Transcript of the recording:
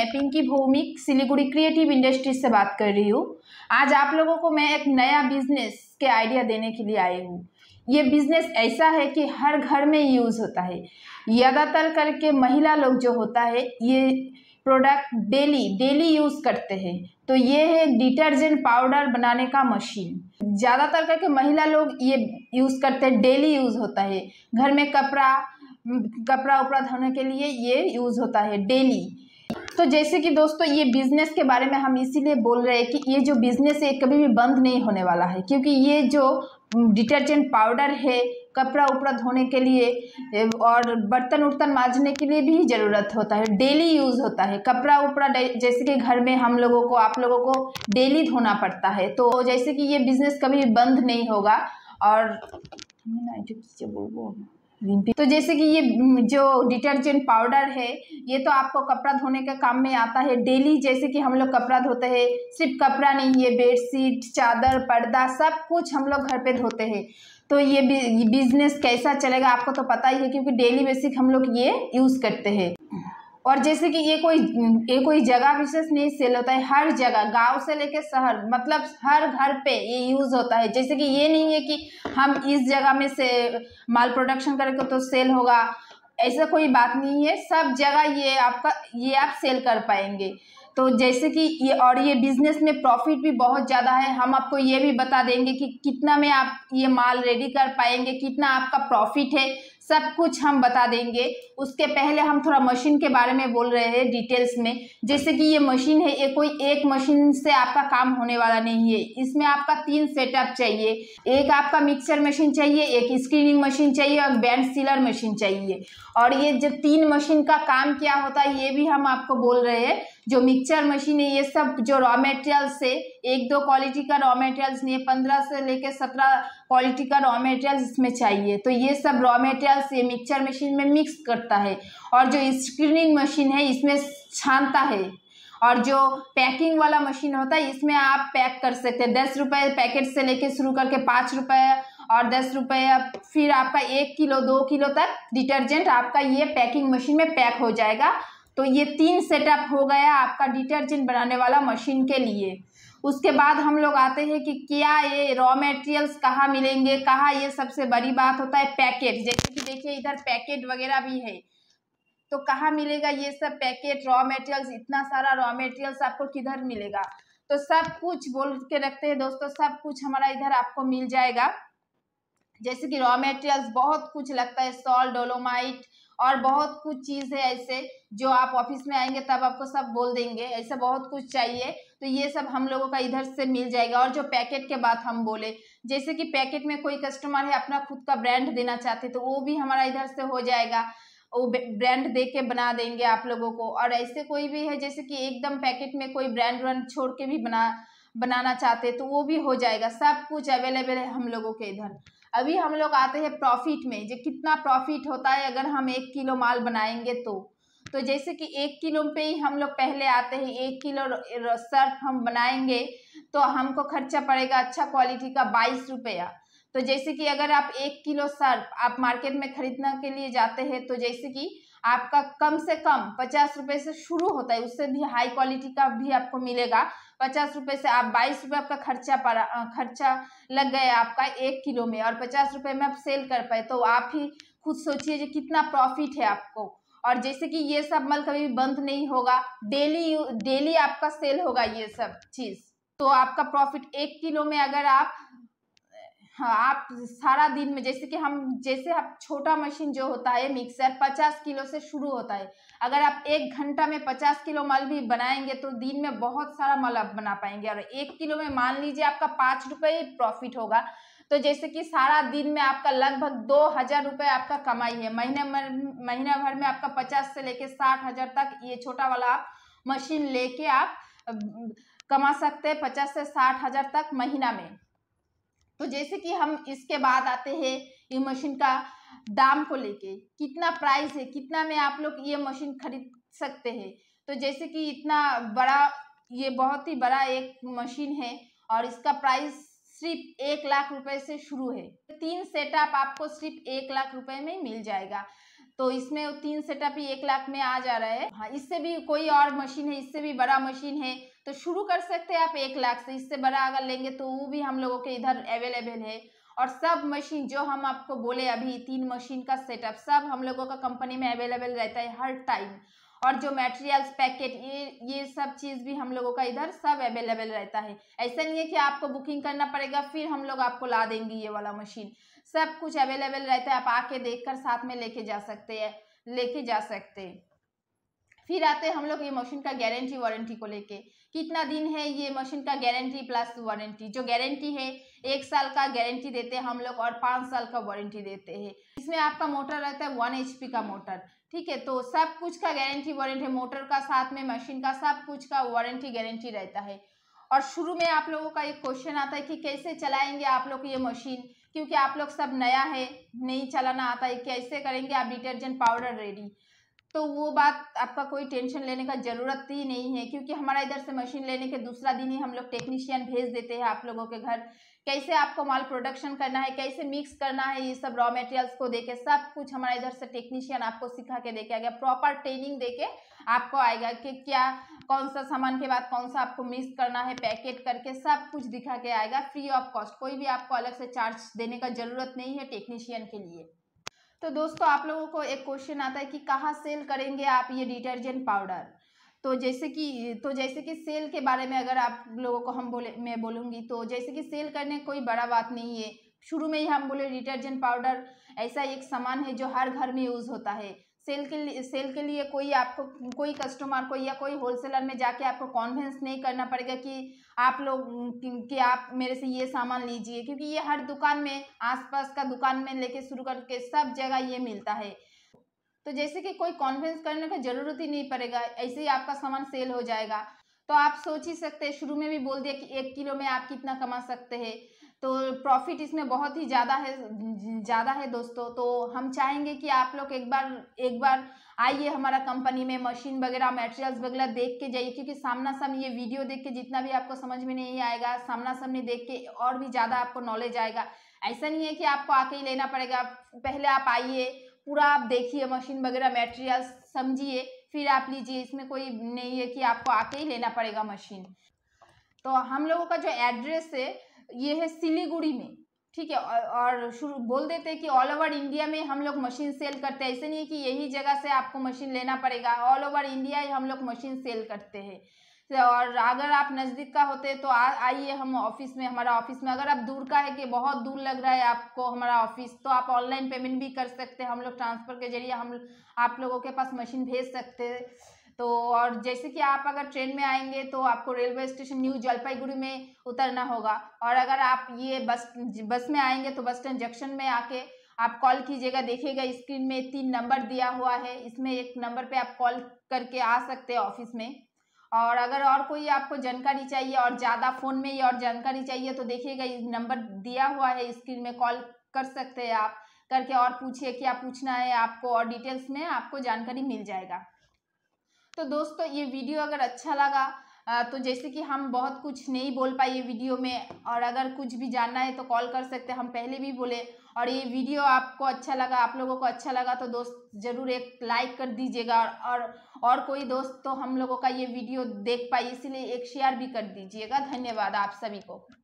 मैं Pinky Bhowmick Siliguri creative industries से बात कर रही हूँ। आज आप लोगों को मैं एक नया बिजनेस के आइडिया देने के लिए आई हूँ। ये बिजनेस ऐसा है कि हर घर में यूज़ होता है। ज़्यादातर करके महिला लोग जो होता है ये प्रोडक्ट डेली यूज़ करते हैं। तो ये है डिटर्जेंट पाउडर बनाने का मशीन। ज़्यादातर करके महिला लोग ये यूज़ करते हैं, डेली यूज़ होता है। घर में कपड़ा उपड़ा धोने के लिए ये यूज़ होता है डेली। तो जैसे कि दोस्तों ये बिज़नेस के बारे में हम इसीलिए बोल रहे हैं कि ये जो बिज़नेस है कभी भी बंद नहीं होने वाला है, क्योंकि ये जो डिटर्जेंट पाउडर है कपड़ा उपड़ा धोने के लिए और बर्तन उर्तन मांजने के लिए भी ज़रूरत होता है, डेली यूज़ होता है। कपड़ा उपड़ा जैसे कि घर में हम लोगों को आप लोगों को डेली धोना पड़ता है, तो जैसे कि ये बिज़नेस कभी बंद नहीं होगा। और तो जैसे कि ये जो डिटर्जेंट पाउडर है ये तो आपको कपड़ा धोने के काम में आता है डेली। जैसे कि हम लोग कपड़ा धोते हैं, सिर्फ कपड़ा नहीं, ये बेडशीट, चादर, पर्दा सब कुछ हम लोग घर पे धोते हैं। तो ये बिजनेस कैसा चलेगा आपको तो पता ही है, क्योंकि डेली बेसिक हम लोग ये यूज़ करते हैं। और जैसे कि ये कोई जगह विशेष नहीं सेल होता है, हर जगह गांव से लेके शहर मतलब हर घर पे ये यूज़ होता है। जैसे कि ये नहीं है कि हम इस जगह में से माल प्रोडक्शन करेंगे तो सेल होगा, ऐसा कोई बात नहीं है। सब जगह ये आप सेल कर पाएंगे। तो जैसे कि ये बिज़नेस में प्रॉफिट भी बहुत ज़्यादा है। हम आपको ये भी बता देंगे कि कितना में आप ये माल रेडी कर पाएंगे, कितना आपका प्रॉफिट है, सब कुछ हम बता देंगे। उसके पहले हम थोड़ा मशीन के बारे में बोल रहे हैं डिटेल्स में। जैसे कि ये मशीन है, ये कोई एक मशीन से आपका काम होने वाला नहीं है। इसमें आपका 3 सेटअप चाहिए। एक आपका मिक्सर मशीन चाहिए, एक स्क्रीनिंग मशीन चाहिए और बैंड सीलर मशीन चाहिए। और ये जो 3 मशीन का काम क्या होता है ये भी हम आपको बोल रहे हैं। जो मिक्सचर मशीन है ये सब जो रॉ मटेरियल्स से 1-2 क्वालिटी का रॉ मटेरियल्स नहीं है, 15 से लेकर 17 क्वालिटी का रॉ मटेरियल्स इसमें चाहिए। तो ये सब रॉ मटेरियल्स ये मिक्सचर मशीन में मिक्स करता है। और जो स्क्रीनिंग मशीन है इसमें छानता है। और जो पैकिंग वाला मशीन होता है इसमें आप पैक कर सकते हैं। 10 रुपये पैकेट से लेके शुरू करके 5 रुपये और 10 रुपये, फिर आपका 1 किलो 2 किलो तक डिटर्जेंट आपका ये पैकिंग मशीन में पैक हो जाएगा। तो ये 3 सेटअप हो गया आपका डिटर्जेंट बनाने वाला मशीन के लिए। उसके बाद हम लोग आते हैं कि क्या ये रॉ मटेरियल्स कहाँ मिलेंगे, कहाँ, ये सबसे बड़ी बात होता है पैकेट। जैसे कि देखिए इधर पैकेट वगैरह भी है, तो कहाँ मिलेगा ये सब पैकेट रॉ मटेरियल्स, इतना सारा रॉ मटेरियल्स आपको किधर मिलेगा। तो सब कुछ बोल के रखते हैं दोस्तों, सब कुछ हमारा इधर आपको मिल जाएगा। जैसे कि रॉ मटेरियल्स बहुत कुछ लगता है, सॉल्ट, डोलोमाइट और बहुत कुछ चीज़ है ऐसे, जो आप ऑफिस में आएंगे तब आपको सब बोल देंगे। ऐसा बहुत कुछ चाहिए तो ये सब हम लोगों का इधर से मिल जाएगा। और जो पैकेट के बात हम बोले, जैसे कि पैकेट में कोई कस्टमर है अपना खुद का ब्रांड देना चाहते तो वो भी हमारा इधर से हो जाएगा, वो ब्रांड दे के बना देंगे आप लोगों को। और ऐसे कोई भी है जैसे कि एकदम पैकेट में कोई ब्रांड छोड़ के भी बनाना चाहते तो वो भी हो जाएगा। सब कुछ अवेलेबल है हम लोगों के इधर। अभी हम लोग आते हैं प्रॉफिट में, जो कितना प्रॉफिट होता है अगर हम 1 किलो माल बनाएंगे तो जैसे कि 1 किलो पे ही हम लोग पहले आते हैं। 1 किलो सर्फ हम बनाएंगे तो हमको खर्चा पड़ेगा अच्छा क्वालिटी का 22 रुपया। तो जैसे कि अगर आप 1 किलो सर्फ आप मार्केट में खरीदने के लिए जाते हैं तो जैसे कि आपका कम से कम 50 रुपये से शुरू होता है, उससे भी हाई क्वालिटी का भी आपको मिलेगा। 50 रुपये से आप 22 रुपये आपका खर्चा लग गया आपका 1 किलो में, और 50 रुपये में आप सेल कर पाए तो आप ही खुद सोचिए जो कितना प्रॉफिट है आपको। और जैसे कि ये सब माल कभी भी बंद नहीं होगा, डेली आपका सेल होगा ये सब चीज़। तो आपका प्रॉफिट 1 किलो में अगर आप सारा दिन में जैसे आप छोटा मशीन जो होता है मिक्सर 50 किलो से शुरू होता है। अगर आप 1 घंटा में 50 किलो माल भी बनाएंगे तो दिन में बहुत सारा माल आप बना पाएंगे। और 1 किलो में मान लीजिए आपका 5 रुपये प्रॉफिट होगा, तो जैसे कि सारा दिन में आपका लगभग 2000 रुपये आपका कमाई है। महीना भर में आपका 50 से लेके 60,000 तक ये छोटा वाला आप मशीन लेके आप कमा सकते हैं, 50 से 60,000 तक महीना में। तो जैसे कि हम इसके बाद आते हैं ये मशीन का दाम को लेके, कितना प्राइस है, कितना में आप लोग ये मशीन खरीद सकते हैं। तो जैसे कि इतना बड़ा, ये बहुत ही बड़ा एक मशीन है और इसका प्राइस सिर्फ 1 लाख रुपए से शुरू है। 3 सेटअप आपको सिर्फ 1 लाख रुपए में मिल जाएगा। तो इसमें 3 सेटअप ही 1 लाख में आ जा रहा है। हाँ, इससे भी कोई और मशीन है, इससे भी बड़ा मशीन है तो शुरू कर सकते हैं आप 1 लाख से। इससे बड़ा अगर लेंगे तो वो भी हम लोगों के इधर अवेलेबल है। और सब मशीन जो हम आपको बोले अभी 3 मशीन का सेटअप सब हम लोगों का कंपनी में अवेलेबल रहता है हर टाइम। और जो मटेरियल्स पैकेट ये सब चीज़ भी हम लोगों का इधर सब अवेलेबल रहता है। ऐसा नहीं है कि आपको बुकिंग करना पड़ेगा फिर हम लोग आपको ला देंगे ये वाला मशीन। सब कुछ अवेलेबल रहता है, आप आके देखकर साथ में लेके जा सकते हैं। फिर आते हैं हम लोग ये मशीन का गारंटी वारंटी को लेके। कितना दिन है ये मशीन का गारंटी प्लस वारंटी। जो गारंटी है 1 साल का गारंटी देते हैं हम लोग और 5 साल का वारंटी देते हैं। इसमें आपका मोटर रहता है 1 HP का मोटर, ठीक है। तो सब कुछ का गारंटी वारंटी, मोटर का साथ में मशीन का सब कुछ का वारंटी गारंटी रहता है। और शुरू में आप लोगों का एक क्वेश्चन आता है कि कैसे चलाएंगे आप लोग ये मशीन, क्योंकि आप लोग सब नया है, नहीं चलाना आता है, कैसे करेंगे आप डिटर्जेंट पाउडर रेडी। तो वो बात आपका कोई टेंशन लेने का ज़रूरत ही नहीं है, क्योंकि हमारा इधर से मशीन लेने के दूसरा दिन ही हम लोग टेक्नीशियन भेज देते हैं आप लोगों के घर। कैसे आपको माल प्रोडक्शन करना है, कैसे मिक्स करना है, ये सब रॉ मटेरियल्स को देके सब कुछ हमारा इधर से टेक्नीशियन आपको सिखा के देके आएगा। प्रॉपर ट्रेनिंग देके आपको आएगा कि क्या कौन सा सामान के बाद कौन सा आपको मिक्स करना है, पैकेट करके सब कुछ दिखा के आएगा फ्री ऑफ कॉस्ट। कोई भी आपको अलग से चार्ज देने का ज़रूरत नहीं है टेक्नीशियन के लिए। तो दोस्तों आप लोगों को एक क्वेश्चन आता है कि कहाँ सेल करेंगे आप ये डिटर्जेंट पाउडर। तो जैसे कि सेल के बारे में अगर आप लोगों को मैं बोलूँगी तो जैसे कि सेल करने कोई बड़ा बात नहीं है। शुरू में ही हम बोले डिटर्जेंट पाउडर ऐसा एक सामान है जो हर घर में यूज़ होता है। सेल के लिए कोई कस्टमर को या कोई होलसेलर में जाके आपको कॉन्वेंस नहीं करना पड़ेगा कि आप मेरे से ये सामान लीजिए, क्योंकि ये हर दुकान में आसपास का दुकान में लेके शुरू करके सब जगह ये मिलता है। तो जैसे कि कोई कॉन्वेंस करने का ज़रूरत ही नहीं पड़ेगा, ऐसे ही आपका सामान सेल हो जाएगा। तो आप सोच ही सकते हैं, शुरू में भी बोल दिया कि 1 किलो में आप कितना कमा सकते हैं। तो प्रॉफिट इसमें बहुत ही ज़्यादा है दोस्तों। तो हम चाहेंगे कि आप लोग एक बार आइए हमारा कंपनी में, मशीन वगैरह मटेरियल्स वगैरह देख के जाइए, क्योंकि सामना सामने ये वीडियो देख के जितना भी आपको समझ में नहीं आएगा, सामना सामने देख के और भी ज़्यादा आपको नॉलेज आएगा। ऐसा नहीं है कि आपको आके ही लेना पड़ेगा, पहले आप आइए, पूरा आप देखिए मशीन वगैरह मटेरियल्स समझिए, फिर आप लीजिए। इसमें कोई नहीं है कि आपको आके ही लेना पड़ेगा मशीन। तो हम लोगों का जो एड्रेस है ये है सिलीगुड़ी में, ठीक है। और शुरू बोल देते हैं कि ऑल ओवर इंडिया में हम लोग मशीन सेल करते हैं। ऐसे नहीं है कि यही जगह से आपको मशीन लेना पड़ेगा, ऑल ओवर इंडिया ही हम लोग मशीन सेल करते हैं। और अगर आप नज़दीक का होते तो आइए हम हमारा ऑफिस में। अगर आप दूर का है कि बहुत दूर लग रहा है आपको हमारा ऑफिस, तो आप ऑनलाइन पेमेंट भी कर सकते हैं। हम लोग ट्रांसफ़र के जरिए हम आप लोगों के पास मशीन भेज सकते हैं। तो और जैसे कि आप अगर ट्रेन में आएंगे तो आपको रेलवे स्टेशन न्यू जलपाईगुड़ी में उतरना होगा। और अगर आप ये बस में आएंगे तो बस स्टैंड जंक्शन में आके आप कॉल कीजिएगा। देखिएगा स्क्रीन में 3 नंबर दिया हुआ है, इसमें एक नंबर पे आप कॉल करके आ सकते हैं ऑफिस में। और अगर और कोई आपको जानकारी चाहिए और ज़्यादा फ़ोन में ही और जानकारी चाहिए तो देखिएगा ये नंबर दिया हुआ है स्क्रीन में, कॉल कर सकते हैं आप, करके और पूछिए क्या पूछना है आपको, और डिटेल्स में आपको जानकारी मिल जाएगा। तो दोस्तों ये वीडियो अगर अच्छा लगा तो जैसे कि हम बहुत कुछ नहीं बोल पाए ये वीडियो में, और अगर कुछ भी जानना है तो कॉल कर सकते हैं, हम पहले भी बोले। और ये वीडियो आपको अच्छा लगा, आप लोगों को अच्छा लगा तो दोस्त ज़रूर एक लाइक कर दीजिएगा। और कोई दोस्त तो हम लोगों का ये वीडियो देख पाए, इसीलिए एक शेयर भी कर दीजिएगा। धन्यवाद आप सभी को।